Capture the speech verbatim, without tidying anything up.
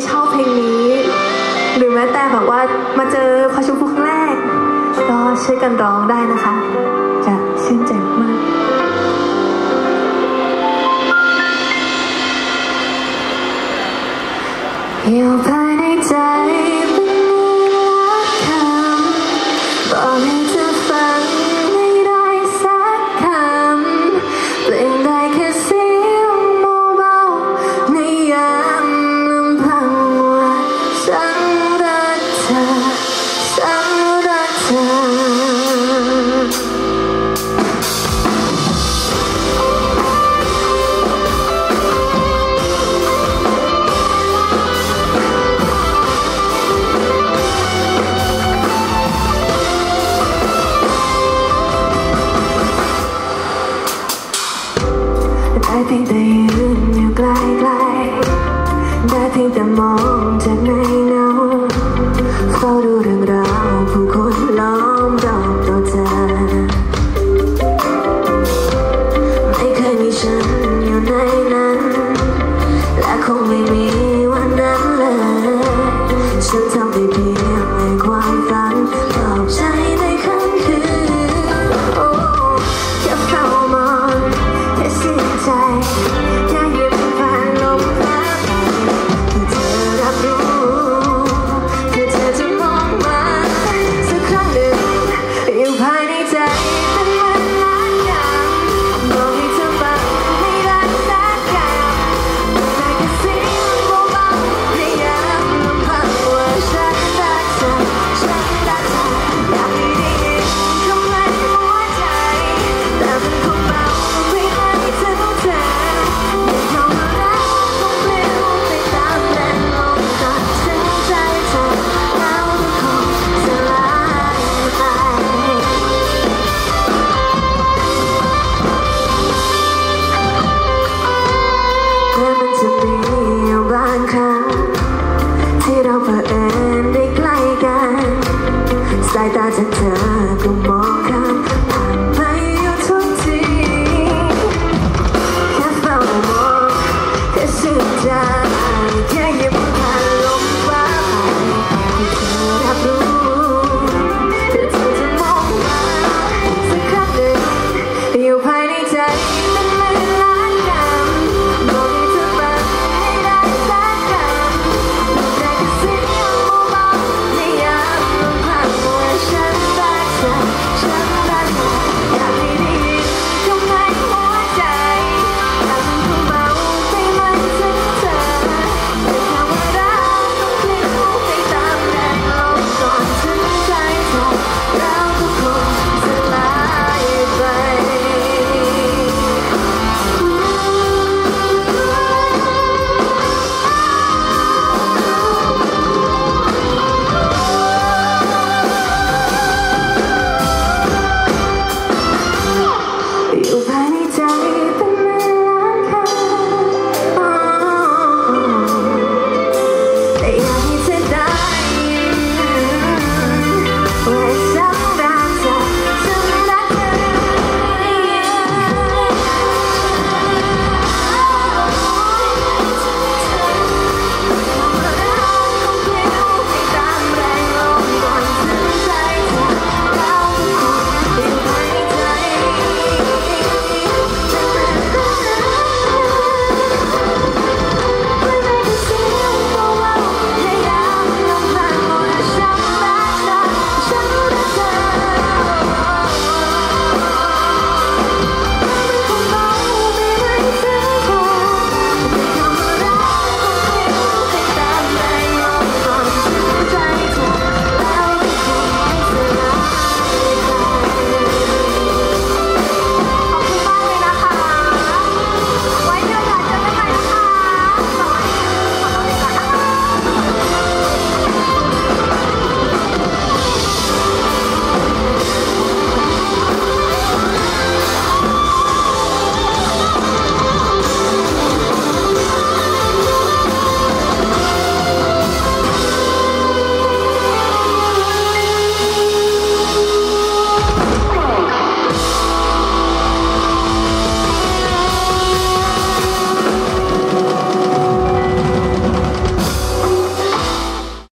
ชอบเพลงนี้หรือแม้แต่แบบว่ามาเจอพอชมพูครั้งแรกก็ช่วยกันร้องได้นะคะจะชื่นใจมากอยู่ภายในใจเป็นรักคำบอกให้เธอฟังไม่ได้สักคำเปลี่ยนได้แค่เสียงเบาๆในยามลำพังว่าฉันรักเธอฉันรักเธอได้เพียงแต่ยืนอยู่ไกลๆได้เพียงแต่มองจากในเงาเฝ้าดูเรื่องราวผู้คนล้อ